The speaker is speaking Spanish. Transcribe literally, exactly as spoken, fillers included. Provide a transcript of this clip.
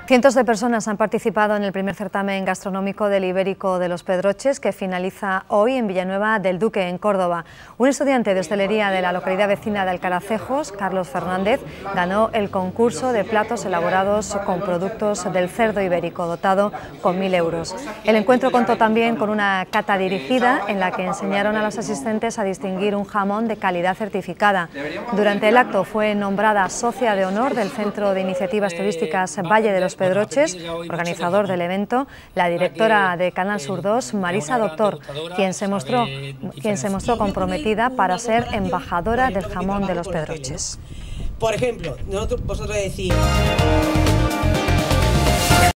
Cientos de personas han participado en el primer certamen gastronómico del Ibérico de los Pedroches, que finaliza hoy en Villanueva del Duque, en Córdoba. Un estudiante de hostelería de la localidad vecina de Alcaracejos, Carlos Fernández, ganó el concurso de platos elaborados con productos del cerdo ibérico, dotado con mil euros. El encuentro contó también con una cata dirigida en la que enseñaron a los asistentes a distinguir un jamón de calidad certificada. Durante el acto fue nombrada socia de honor del Centro de Iniciativas Turísticas Valle de los Pedroches, organizador del evento, la directora de Canal Sur dos, Marisa Doctor, quien se mostró, quien se mostró comprometida para ser embajadora del jamón de los Pedroches. Por ejemplo, nosotros, vosotros decís...